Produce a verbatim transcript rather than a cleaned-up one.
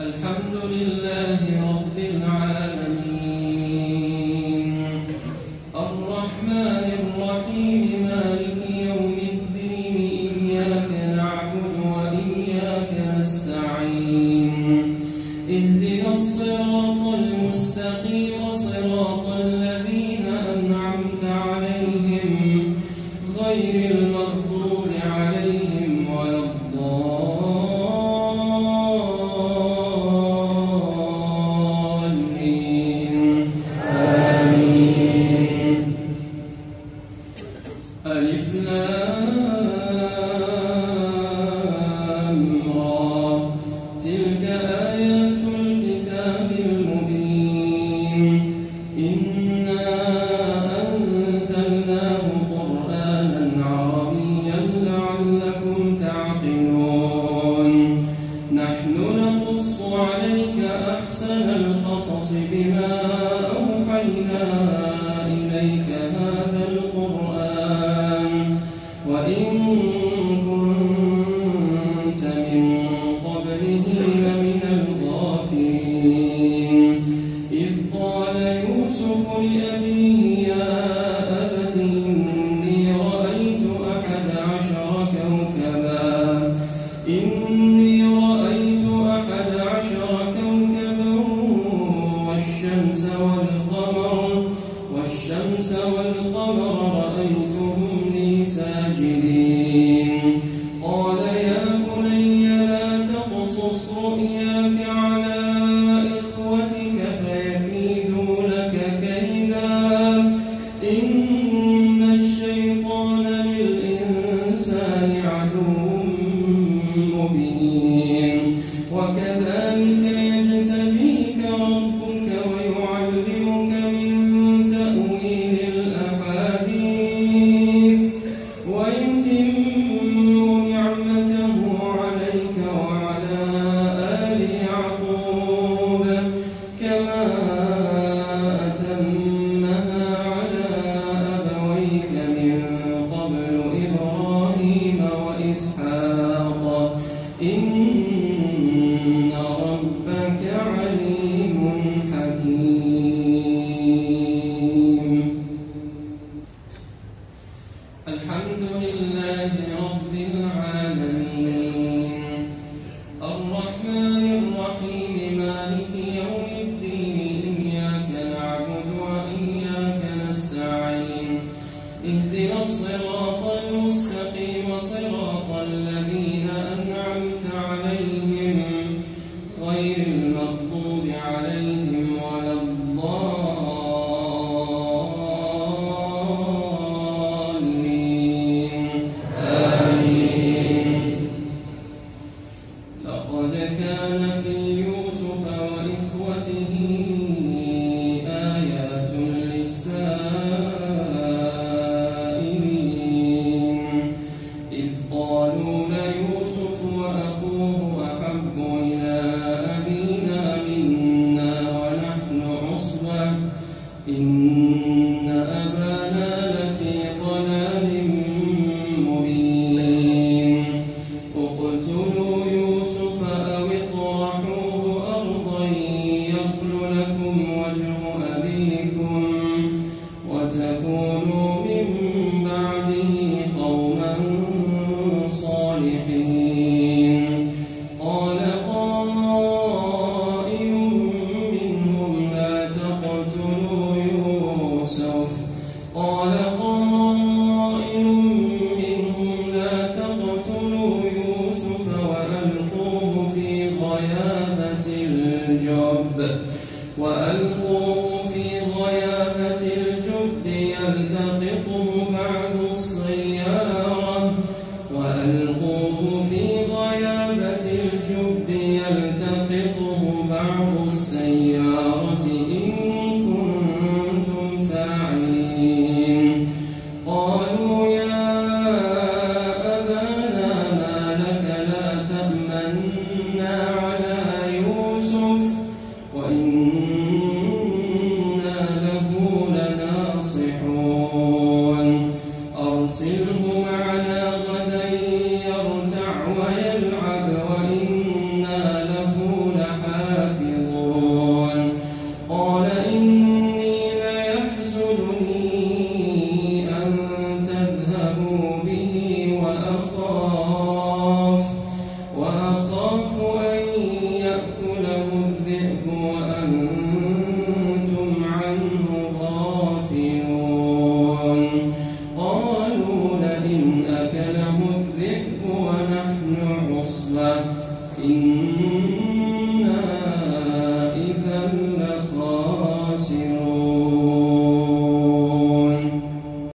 الحمد لله رب العالمين الرحمن الرحيم مالك يوم الدين إياك نعبد وإياك نستعين اهدنا الصراط المستقيم صراط الذين أنعمت عليهم غير المغضوب عليهم ولا الضالين آمين. ألف لام را تلك آيات الكتاب المبين إنا أنزلناه قرآنا عربيا لعلكم تعقلون نحن نقص عليك أحسن القصص بما أوحينا إليك هذا القرآن وإن كنت من قبله لمن الغافلين إذ قال يوسف لأبيه يا أبت إني رأيت أحد عشر كوكبا إني رأيت أحد عشر كوكبا والشمس والقمر والشمس والقمر رأيتهم لي ساجدين قال يا بني لا تقصص رؤياك على إخوتك فيكيدوا لك كيدا إن الشيطان للإنسان عدو مبين وكذلك يجتبيك ربك ويعلمك من تأويل الأحاديث ويتم نعمته عليك وعلى آل يعقوب كما أتمها على أبويك من قبل إبراهيم وإسحاق إن ربك عليم حكيم. الحمد لله رب العالمين الرحمن الرحيم مالك يوم الدين إياك نعبد وإياك نستعين اهدنا الصراط المستقيم صراط الذين أنعمت عليهم غير المغضوب عليهم ولا الضالين آمين. لقد كان في يوسف وإخوته آيات للسائلين إذ قالوا ليوسف وأخوه أحب إلى أبينا منا ونحن عصبة إن أبانا لفي ضلال مبين اقتلوا يوسف أو اطرحوه أرضا يخل لكم وجه أبيكم وتكونوا من بعده قوما صالحين قال قائل منهم لا تقتلوا يوسف